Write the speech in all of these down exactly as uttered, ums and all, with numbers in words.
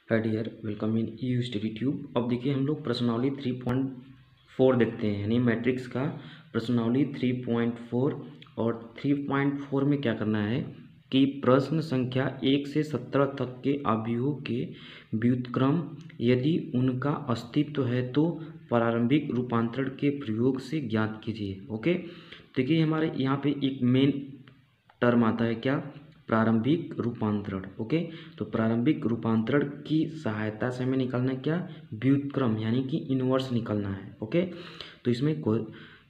Hi dear, welcome in you study tube. अब देखिए हम लोग प्रश्नावली थ्री पॉइंट फोर देखते हैं, यानी मैट्रिक्स का प्रश्नावली थ्री पॉइंट फोर। और थ्री पॉइंट फोर में क्या करना है कि प्रश्न संख्या एक से सत्रह तक के अवयवों के व्युत्क्रम यदि उनका अस्तित्व है तो प्रारंभिक रूपांतरण के प्रयोग से ज्ञात कीजिए। ओके, देखिए हमारे यहाँ पे एक मेन टर्म आता है, क्या? प्रारंभिक रूपांतरण। ओके, तो प्रारंभिक रूपांतरण की सहायता से हमें निकालना है क्या? व्युत्क्रम, यानी कि इनवर्स निकालना है। ओके, तो इसमें कोई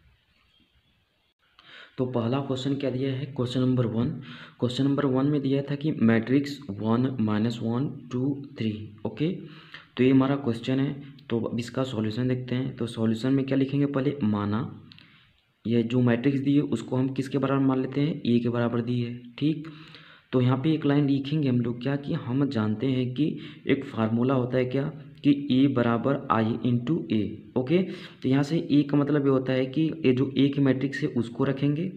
तो पहला क्वेश्चन क्या दिया है? Question number one question number one में दिया था कि matrix one minus one two three. Okay, तो ये हमारा क्वेश्चन है। तो अब इसका सॉल्यूशन देखते हैं। तो सॉल्यूशन में क्या लिखेंगे? पहले माना ये जो मैट्रिक्स दी है उसको हम किसके बराबर मान लेते हैं? ए के बराबर दी है। ठीक, तो यहाँ पे एक लाइन लिखेंगे हम लोग, क्या कि हम जानते हैं कि एक फार्मूला होता है क्या कि ए बराबर आई इंटू ए। ओके, तो यहाँ से ए का मतलब ये होता है कि ये जो ए की मैट्रिक्स है उसको रखेंगे,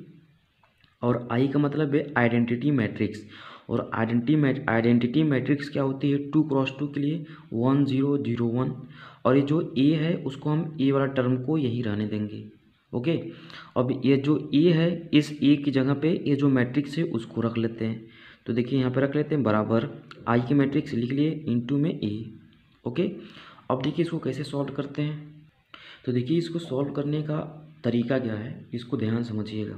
और आई का मतलब है आइडेंटिटी मैट्रिक्स। और आइडेंटिटी आइडेंटिटी मैट्रिक्स क्या होती है? टू क्रॉस टू के लिए वन जीरो जीरो वन। और ये जो ए है उसको हम ए वाला टर्म को यही रहने देंगे। ओके, अब ये जो ए है इस ए की जगह पे ये जो मैट्रिक्स है उसको रख लेते हैं। तो देखिए यहाँ पे रख लेते हैं बराबर आई की मैट्रिक्स लिख लिए इंटू में ए। ओके, अब देखिए इसको कैसे सॉल्व करते हैं। तो देखिए इसको सॉल्व करने का तरीका क्या है, इसको ध्यान समझिएगा।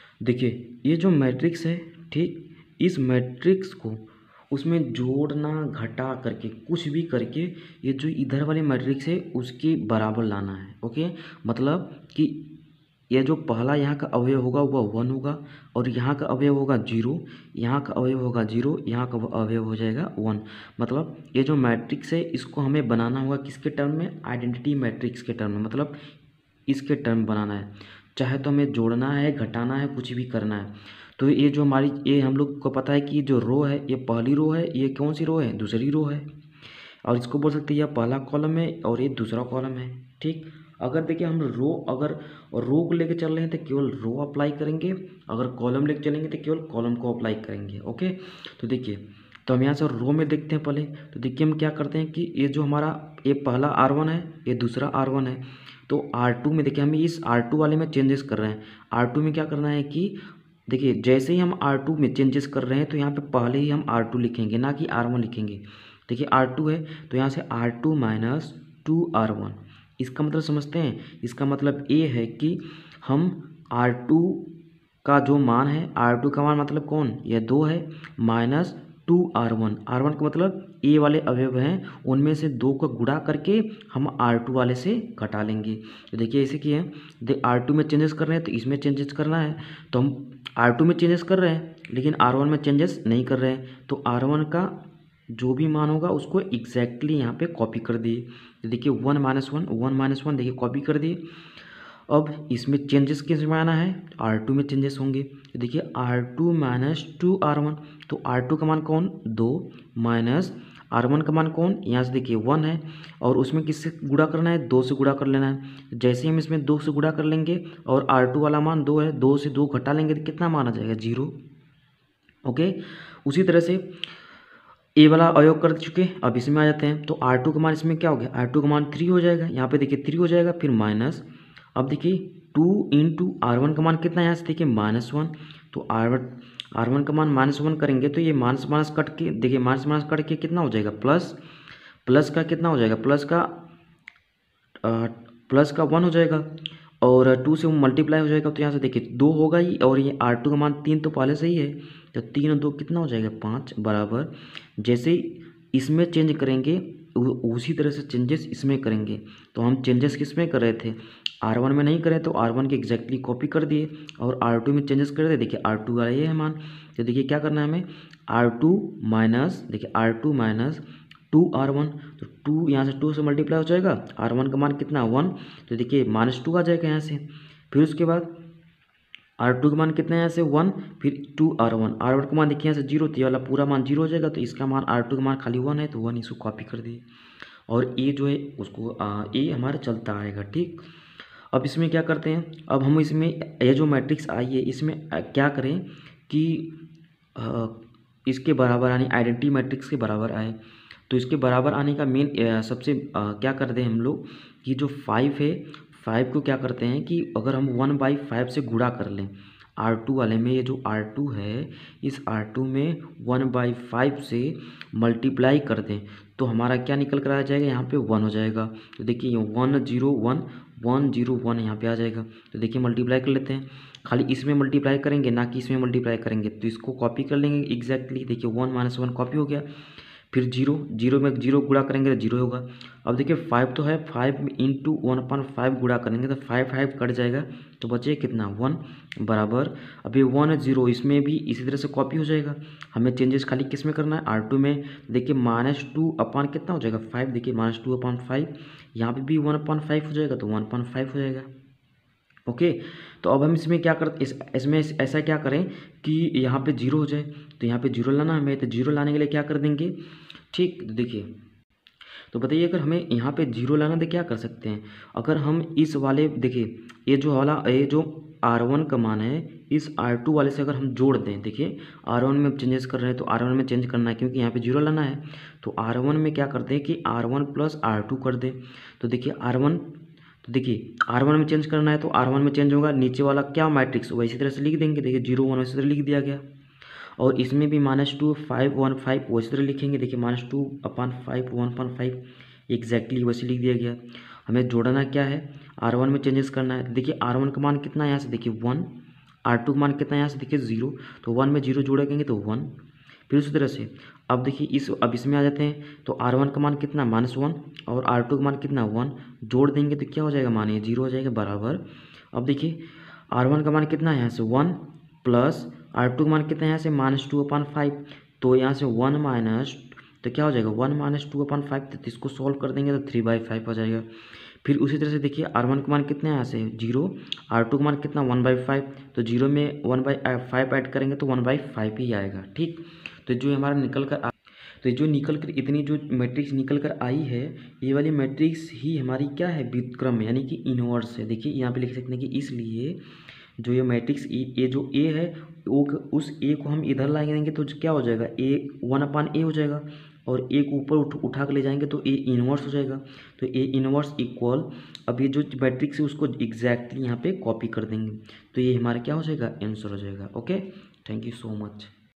देखिए ये जो मैट्रिक्स है, ठीक, इस मैट्रिक्स को उसमें जोड़ना घटा करके कुछ भी करके ये जो इधर वाली मैट्रिक्स है उसके बराबर लाना है। ओके, मतलब कि यह जो पहला यहाँ का अवयव होगा वह वन होगा, और यहाँ का अवयव होगा जीरो, यहाँ का अवयव होगा जीरो, यहाँ का अवयव हो जाएगा वन। मतलब ये जो मैट्रिक्स है इसको हमें बनाना होगा किसके टर्म में? आइडेंटिटी मैट्रिक्स के टर्म में, मतलब इसके टर्म बनाना है। चाहे तो हमें जोड़ना है, घटाना है, कुछ भी करना है। तो ये जो हमारी ये हम लोग को पता है कि जो रो है ये पहली रो है, ये कौन सी रो है? दूसरी रो है। और इसको बोल सकते हैं यह पहला कॉलम है और ये दूसरा कॉलम है। ठीक, अगर देखिए हम रो अगर रो को लेके चल रहे हैं तो केवल रो अप्लाई करेंगे, अगर कॉलम लेके चलेंगे तो केवल कॉलम को अप्लाई करेंगे। ओके, तो देखिए तो हम यहाँ से रो में देखते हैं पहले। तो देखिए हम क्या करते हैं कि ये जो हमारा ये पहला आर वन है, ये दूसरा आर वन है। तो आर टू में देखिए हम इस आर टू वाले में चेंजेस कर रहे हैं। आर टू में क्या करना है कि देखिए जैसे ही हम आर टू में चेंजेस कर रहे हैं तो यहाँ पे पहले ही हम आर टू लिखेंगे, ना कि आर वन लिखेंगे। देखिए आर टू है तो यहाँ से R two minus two R one. इसका मतलब समझते हैं, इसका मतलब ये है कि हम आर टू का जो मान है, आर टू का मान मतलब कौन? यह दो है, minus two R one. R one का मतलब ए वाले अवयव हैं उनमें से दो को गुणा करके हम आर टू वाले से घटा लेंगे। तो देखिए ऐसे किए हैं, देख आर टू में चेंजेस कर रहे हैं तो इसमें चेंजेस करना है, तो हम आर टू में चेंजेस कर रहे हैं लेकिन आर वन में चेंजेस नहीं कर रहे हैं। तो आर वन का जो भी मान होगा उसको एग्जैक्टली यहाँ पे कॉपी कर दिए। तो देखिए one minus one one minus one देखिए कॉपी कर दिए। अब इसमें चेंजेस किस में आना है? आर टू में चेंजेस होंगे। तो देखिए R two minus two R one, तो आर टू का मान कौन? दो, माइनस आर वन का मान कौन? यहाँ से देखिए वन है, और उसमें किससे गुणा करना है? दो से गुणा कर लेना है। जैसे ही हम इसमें दो से गुणा कर लेंगे और आर टू वाला मान दो है, दो से दो घटा लेंगे तो कितना मान आ जाएगा? जीरो। ओके, उसी तरह से ए वाला अवयव कर चुके, अब इसमें आ जाते हैं। तो आर टू का मान इसमें क्या हो गया? आर टू का मान थ्री हो जाएगा, यहाँ पे देखिए थ्री हो जाएगा, फिर माइनस, अब देखिए टू इंटू आर वन का मान कितना है? यहाँ से देखिए माइनस वन। तो आर वन आर वन का मान माइनस वन करेंगे तो ये माइनस माइनस कट के देखिए माइनस माइनस कट के कितना हो जाएगा? प्लस। प्लस का कितना हो जाएगा? प्लस का प्लस का वन हो जाएगा, और टू से मल्टीप्लाई हो जाएगा। तो यहाँ से देखिए दो होगा ही, और ये आर टू का मान तीन तो पहले से ही है, तो तीन और दो कितना हो जाएगा? पाँच, बराबर। जैसे इसमें चेंज करेंगे उसी तरह से चेंजेस इसमें करेंगे। तो हम चेंजेस किस में कर रहे थे? आर वन में नहीं करें तो आर वन की एग्जैक्टली कॉपी कर दिए, और आर टू में चेंजेस कर दिए। देखिए आर टू वाला ये है मान, तो देखिए क्या करना है हमें? आर टू माइनस देखिए R two minus two R one, तो टू यहाँ से टू से मल्टीप्लाई हो जाएगा, आर वन का मान कितना? वन, तो देखिए माइनस टू आ जाएगा यहाँ से। फिर उसके बाद आर टू का मान कितना है? यहाँ से वन, फिर two R one. R one का मान देखिए यहाँ से जीरो, तो ये वाला पूरा मान जीरो हो जाएगा, तो इसका मान आर टू का मान खाली वन है तो वन इसको कॉपी कर दिए, और ए जो है उसको ए हमारा चलता आएगा। ठीक, अब इसमें क्या करते हैं? अब हम इसमें ये जो मैट्रिक्स आई है इसमें क्या करें कि आ, इसके बराबर यानी आइडेंटिटी मैट्रिक्स के बराबर आए। तो इसके बराबर आने का मेन सबसे आ, क्या करते हैं हम लोग कि जो फाइव है, फाइव को क्या करते हैं कि अगर हम वन बाई फाइव से गुणा कर लें, आर टू वाले में ये जो आर टू है, इस आर टू में वन बाई फाइव से मल्टीप्लाई कर दें तो हमारा क्या निकल कर आ जाएगा, यहाँ पे वन हो जाएगा। तो देखिए ये one zero one one zero one यहाँ पे आ जाएगा। तो देखिए मल्टीप्लाई कर लेते हैं, खाली इसमें मल्टीप्लाई करेंगे ना कि इसमें मल्टीप्लाई करेंगे, तो इसको कॉपी कर लेंगे एग्जैक्टली। देखिए वन माइनस वन कॉपी हो गया, फिर जीरो, जीरो में जीरो गुणा करेंगे तो जीरो होगा। अब देखिए फाइव तो है, five into one upon five गुणा करेंगे तो फाइव फाइव कट जाएगा, तो बचे कितना, वन बराबर। अब ये वन जीरो इसमें भी इसी तरह से कॉपी हो जाएगा। हमें चेंजेस खाली किस में करना है, आर टू में। देखिए माइनस टू अपॉन कितना हो जाएगा, फाइव। देखिए माइनस टू अपॉन फाइव, यहाँ पे भी वन अपॉन फाइव हो जाएगा, तो वन अपॉन फाइव हो जाएगा। ओके, तो अब हम इसमें क्या करते, इस इसमें ऐसा क्या करें कि यहाँ पे जीरो हो जाए, तो यहाँ पे जीरो लाना हमें, तो जीरो लाने के लिए क्या कर देंगे, ठीक। तो देखिए, तो बताइए अगर हमें यहाँ पे जीरो लाना तो क्या कर सकते हैं, अगर हम इस वाले, देखिए ये जो वाला, ये जो आर वन का मान है, इस आर टू वाले से अगर हम जोड़ दें, देखिए आर वन में चेंजेस कर रहे हैं तो आर वन में चेंज करना है क्योंकि यहाँ पे जीरो लाना है। तो आर वन में क्या करते हैं कि R one plus R two कर दें। तो देखिए आर वन, तो देखिए आर वन में चेंज करना है तो आर वन में चेंज होगा, नीचे वाला क्या मैट्रिक्स वैसी तरह से लिख देंगे। देखिए जीरो वन वैसी तरह लिख दिया गया, और इसमें भी minus two five one five वैसी तरह लिखेंगे। देखिए minus two upon five one upon five exactly वैसे लिख दिया गया। हमें जोड़ना क्या है, आर वन में चेंजेस करना है। देखिए आर वन का मान कितना है यहाँ से, देखिए वन, आर टू का मान कितना है यहाँ से, देखिए जीरो, तो वन में जीरो जोड़ेंगे तो वन। फिर उसी तरह से अब देखिए इस, अब इसमें आ जाते हैं, तो आर वन का मान कितना, माइनस वन, और आर टू का मान कितना, वन, जोड़ देंगे तो क्या हो जाएगा, मान ये जीरो हो जाएगा बराबर। अब देखिए आर वन का मान कितना है यहाँ से, वन, प्लस आर टू का मान कितना है यहाँ से, माइनस टू अपॉन फाइव, तो यहाँ से वन माइनस, तो क्या हो जाएगा, one minus two upon five, तो इसको सॉल्व कर देंगे तो थ्री बाई फाइव हो जाएगा। फिर उसी तरह से देखिए आर वन का मान कितना है यहाँ से, जीरो, आर टू का मान कितना, वन बाई फाइव, तो जीरो में वन बाई फाइव ऐड करेंगे तो वन बाई फाइव ही आएगा, ठीक। तो जो हमारा निकल कर आ, तो जो निकल कर इतनी जो मैट्रिक्स निकल कर आई है, ये वाली मैट्रिक्स ही हमारी क्या है, व्युत्क्रम यानी कि इनवर्स है। देखिए यहाँ पे लिख सकते हैं कि इसलिए जो ये मैट्रिक्स ए जो ए है, वो उस ए को हम इधर ला देंगे तो क्या हो जाएगा, ए वन अपान ए हो जाएगा, और ए को ऊपर उठ उठा के ले जाएंगे तो ए इनवर्स हो जाएगा। तो ए इनवर्स इक्वल, अब ये जो मैट्रिक्स है उसको एग्जैक्टली यहाँ पे कॉपी कर देंगे, तो ये हमारा क्या हो जाएगा, आंसर हो जाएगा। Okay, thank you so much.